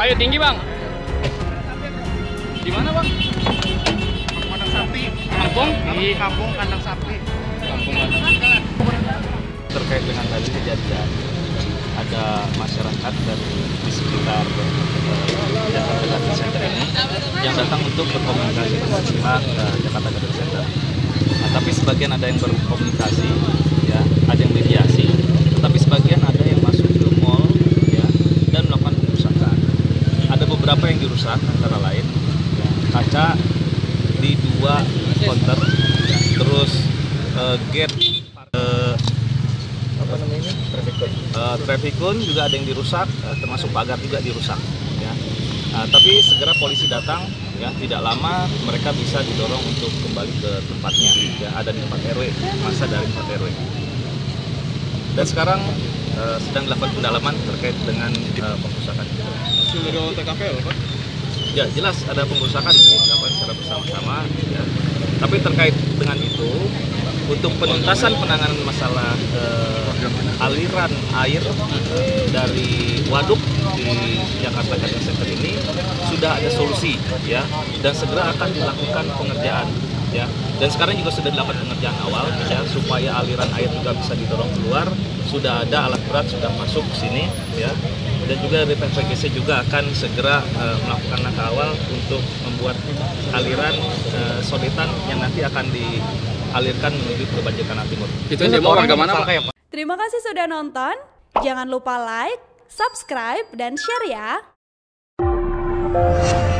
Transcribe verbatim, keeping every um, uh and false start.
Kayu tinggi bang. Di mana bang? Kandang sapi. Kampung? Di kampung kandang sapi. Kampung mana? Terkait dengan hal ini kejadian, ada masyarakat dari di sekitar uh, Jakarta Garden Center ini yang datang untuk berkomunikasi dengan pihak uh, Jakarta Garden Center. Nah, tapi sebagian ada yang berkomunikasi, ya, ada yang mediasi, tetapi sebagian ada yang masuk ke mall, ya, dan melakukan perusakan. Ada beberapa yang dirusak, antara lain ya, kaca di dua konter, ya, terus uh, gate uh, apa namanya traffic cone, uh, traffic cone juga ada yang dirusak, uh, termasuk pagar juga dirusak, ya. Nah, tapi segera polisi datang, ya, tidak lama mereka bisa didorong untuk kembali ke tempatnya, ya, ada di tempat R W, masa dari tempat R W. Dan sekarang uh, sedang dilakukan pendalaman terkait dengan uh, pengrusakan. Sudah ada T K P loh Pak? Ya jelas ada pengrusakan ini dilakukan secara bersama-sama, ya. Tapi terkait dengan itu, untuk penuntasan penanganan masalah uh, aliran air uh, dari waduk di Jakarta Garden Center ini sudah ada solusi, ya, dan segera akan dilakukan pengerjaan, ya. Dan sekarang juga sudah dilakukan pengerjaan awal, ya, supaya aliran air juga bisa didorong keluar. Sudah ada alat berat sudah masuk ke sini, ya. Dan juga dari P P G C juga akan segera uh, melakukan langkah awal untuk membuat aliran uh, sodetan yang nanti akan dialirkan menuju ke Banjir Kanal Timur. Itu demo warga mana Pak? Terima kasih sudah nonton. Jangan lupa like, subscribe, dan share ya.